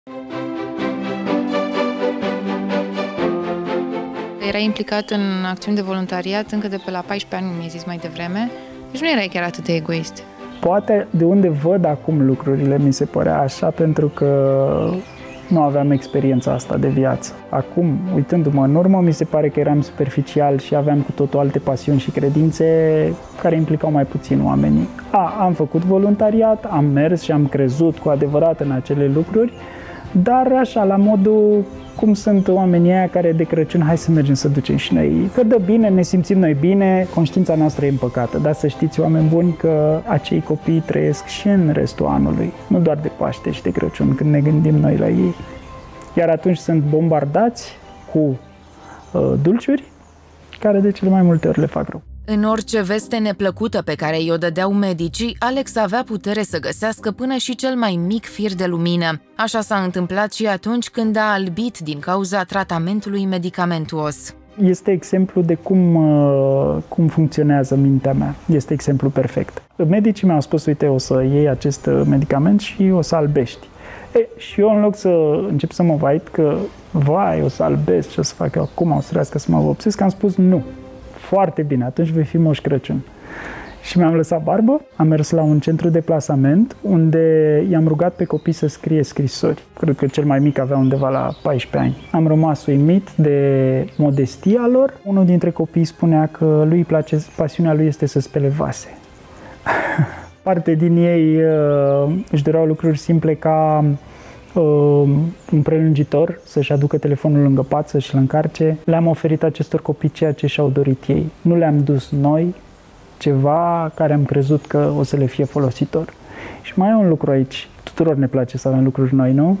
Erai implicat în acțiuni de voluntariat încă de pe la 14 ani, mi-ai zis mai devreme, deci nu erai chiar atât de egoist. Poate de unde văd acum lucrurile mi se părea așa, pentru că nu aveam experiența asta de viață. Acum, uitându-mă în urmă, mi se pare că eram superficial și aveam cu totul alte pasiuni și credințe care implicau mai puțin oamenii. Am făcut voluntariat, am mers și am crezut cu adevărat în acele lucruri, dar așa, la modul cum sunt oamenii aia care de Crăciun, hai să mergem să ducem și noi, că dă bine, ne simțim noi bine, conștiința noastră e împăcată. Dar să știți, oameni buni, că acei copii trăiesc și în restul anului, nu doar de Paște și de Crăciun, când ne gândim noi la ei. Iar atunci sunt bombardați cu dulciuri, care de cele mai multe ori le fac rău. În orice veste neplăcută pe care i-o dădeau medicii, Alex avea putere să găsească până și cel mai mic fir de lumină. Așa s-a întâmplat și atunci când a albit din cauza tratamentului medicamentuos. Este exemplu de cum funcționează mintea mea. Este exemplu perfect. Medicii mi-au spus, uite, o să iei acest medicament și o să albești. Și eu, în loc să încep să mă vait că, vai, o să albesc, ce o să fac eu acum, o să trească să mă vopsesc, am spus nu. Foarte bine, atunci vei fi Moș Crăciun. Și mi-am lăsat barbă, am mers la un centru de plasament unde i-am rugat pe copii să scrie scrisori. Cred că cel mai mic avea undeva la 14 ani. Am rămas uimit de modestia lor. Unul dintre copii spunea că lui îi place, pasiunea lui este să spele vase. Parte din ei își doreau lucruri simple ca un prelungitor, să-și aducă telefonul lângă pat, să-și-l încarce. Le-am oferit acestor copii ceea ce și-au dorit ei. Nu le-am dus noi ceva care am crezut că o să le fie folositor. Și mai e un lucru aici. Tuturor ne place să avem lucruri noi, nu?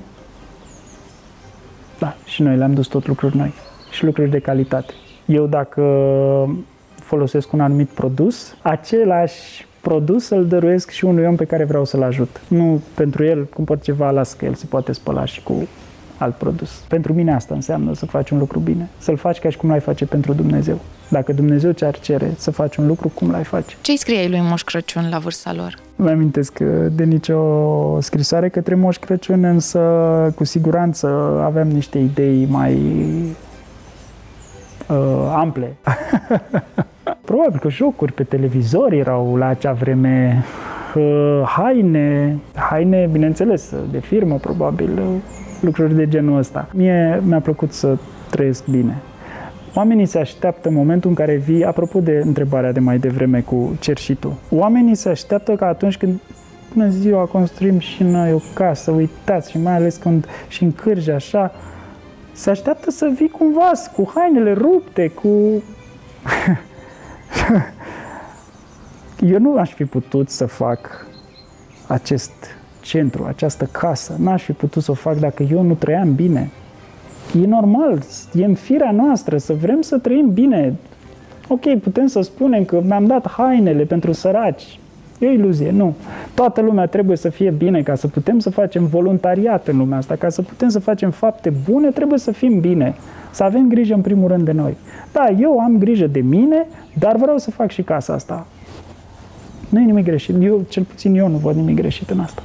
Da, și noi le-am dus tot lucruri noi. Și lucruri de calitate. Eu, dacă folosesc un anumit produs, același produs îl dăruiesc și unui om pe care vreau să-l ajut. Nu pentru el cumpăr ceva, las că el se poate spăla și cu alt produs. Pentru mine asta înseamnă să faci un lucru bine. Să-l faci ca și cum l-ai face pentru Dumnezeu. Dacă Dumnezeu ți-ar cere să faci un lucru, cum l-ai face? Ce-i scriei lui Moș Crăciun la vârsta lor? Nu mi-amintesc de nicio scrisoare către Moș Crăciun, însă cu siguranță aveam niște idei mai ample. Probabil că jocuri pe televizor erau la acea vreme, haine, bineînțeles, de firmă, probabil, lucruri de genul ăsta. Mie mi-a plăcut să trăiesc bine. Oamenii se așteaptă în momentul în care vii, apropo de întrebarea de mai devreme cu cerșitul, oamenii se așteaptă ca atunci când, bună ziua, construim și noi o casă, uitați, și mai ales când și în Cârja, așa, se așteaptă să vii cumva cu hainele rupte, cu... Eu nu aș fi putut să fac acest centru, această casă. N-aș fi putut să o fac dacă eu nu trăiam bine. E normal, e în firea noastră să vrem să trăim bine. Ok, putem să spunem că mi-am dat hainele pentru săraci. E o iluzie, nu. Toată lumea trebuie să fie bine ca să putem să facem voluntariat în lumea asta, ca să putem să facem fapte bune, trebuie să fim bine. Să avem grijă în primul rând de noi. Da, eu am grijă de mine, dar vreau să fac și casa asta. Nu e nimic greșit. Cel puțin eu nu văd nimic greșit în asta.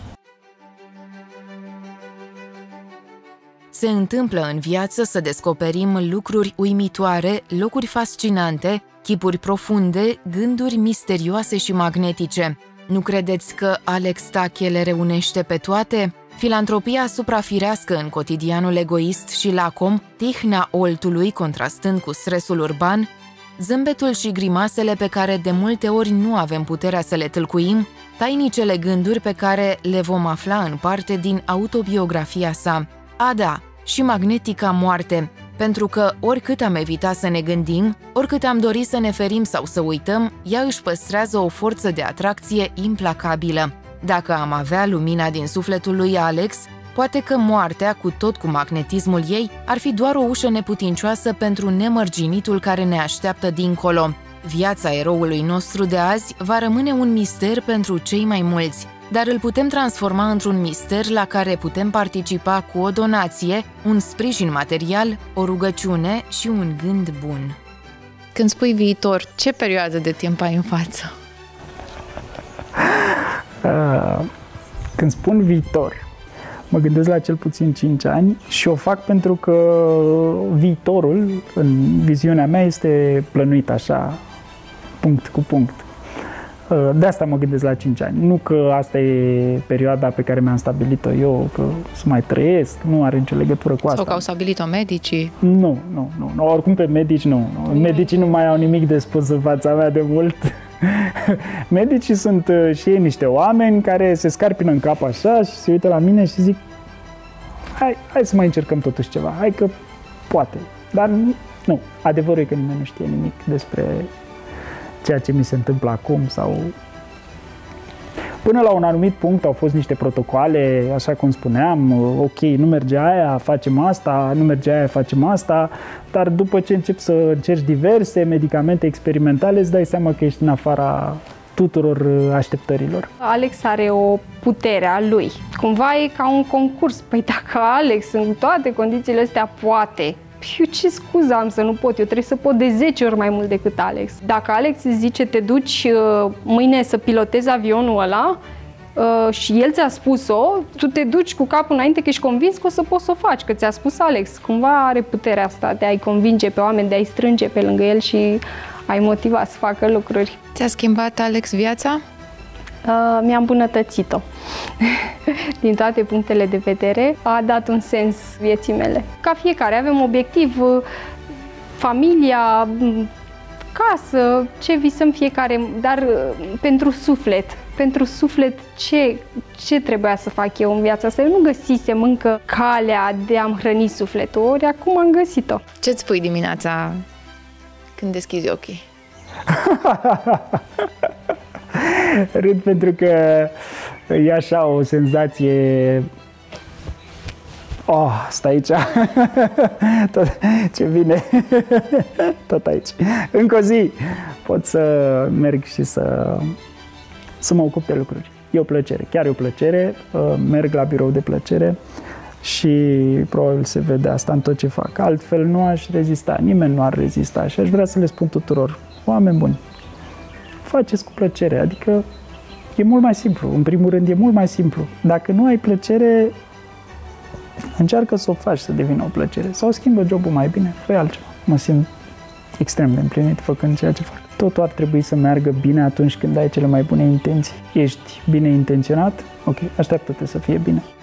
Se întâmplă în viață să descoperim lucruri uimitoare, locuri fascinante, chipuri profunde, gânduri misterioase și magnetice. Nu credeți că Alex Tache le reunește pe toate? Filantropia suprafirească în cotidianul egoist și lacom, tihna oltului contrastând cu stresul urban, zâmbetul și grimasele pe care de multe ori nu avem puterea să le tâlcuim, tainicele gânduri pe care le vom afla în parte din autobiografia sa. A, da, și magnetica moarte, pentru că oricât am evitat să ne gândim, oricât am dorit să ne ferim sau să uităm, ea își păstrează o forță de atracție implacabilă. Dacă am avea lumina din sufletul lui Alex, poate că moartea, cu magnetismul ei, ar fi doar o ușă neputincioasă pentru nemărginitul care ne așteaptă dincolo. Viața eroului nostru de azi va rămâne un mister pentru cei mai mulți, dar îl putem transforma într-un mister la care putem participa cu o donație, un sprijin material, o rugăciune și un gând bun. Când spui viitor, ce perioadă de timp ai în față? Când spun viitor, Mă gândesc la cel puțin 5 ani și o fac pentru că viitorul, în viziunea mea, este plănuit așa, punct cu punct. De asta mă gândesc la 5 ani. Nu că asta e perioada pe care mi-am stabilit-o eu, că să mai trăiesc, nu are nicio legătură cu asta. Sau că au stabilit-o medicii? Nu. Oricum pe medici nu. Medicii nu mai au nimic de spus în fața mea de mult. Medicii sunt și ei niște oameni care se scarpină în cap așa și se uită la mine și zic hai să mai încercăm totuși ceva, hai că poate. Dar nu, adevărul e că nimeni nu știe nimic despre ceea ce mi se întâmplă acum sau... Până la un anumit punct au fost niște protocoale, așa cum spuneam, ok, nu merge aia, facem asta, nu merge aia, facem asta, dar după ce începi să încerci diverse medicamente experimentale, îți dai seama că ești în afara tuturor așteptărilor. Alex are o putere a lui. Cumva e ca un concurs. Păi dacă Alex în toate condițiile astea poate, eu ce scuză am să nu pot? Eu trebuie să pot de 10 ori mai mult decât Alex. Dacă Alex îți zice te duci mâine să pilotezi avionul ăla și el ți-a spus-o, tu te duci cu capul înainte că ești convins că o să poți să o faci, că ți-a spus Alex. Cumva are puterea asta de a-i convinge pe oameni, de a-i strânge pe lângă el și a-i motiva să facă lucruri. Ți-a schimbat, Alex, viața? Mi-a îmbunătățit-o. Din toate punctele de vedere, a dat un sens vieții mele. Ca fiecare avem obiectiv, familia, casă, ce visăm fiecare, dar pentru suflet, ce trebuia să fac eu în viața asta? Eu nu găsisem încă calea de a-mi hrăni sufletul, ori acum am găsit-o. Ce-ți spui dimineața când deschizi ochii? Râd pentru că e așa o senzație. Stai aici. Tot ce vine. Tot aici. Încă o zi pot să merg și să mă ocup de lucruri. E o plăcere, chiar e o plăcere. Merg la birou de plăcere și probabil se vede asta în tot ce fac. Altfel nu aș rezista, nimeni nu ar rezista și aș vrea să le spun tuturor, oameni buni, faceți cu plăcere, adică e mult mai simplu, în primul rând e mult mai simplu. Dacă nu ai plăcere, încearcă să o faci să devină o plăcere sau schimbă jobul mai bine, fă altceva. Mă simt extrem de împlinit făcând ceea ce fac. Totul ar trebui să meargă bine atunci când ai cele mai bune intenții. Ești bine intenționat? Ok, așteaptă-te să fie bine.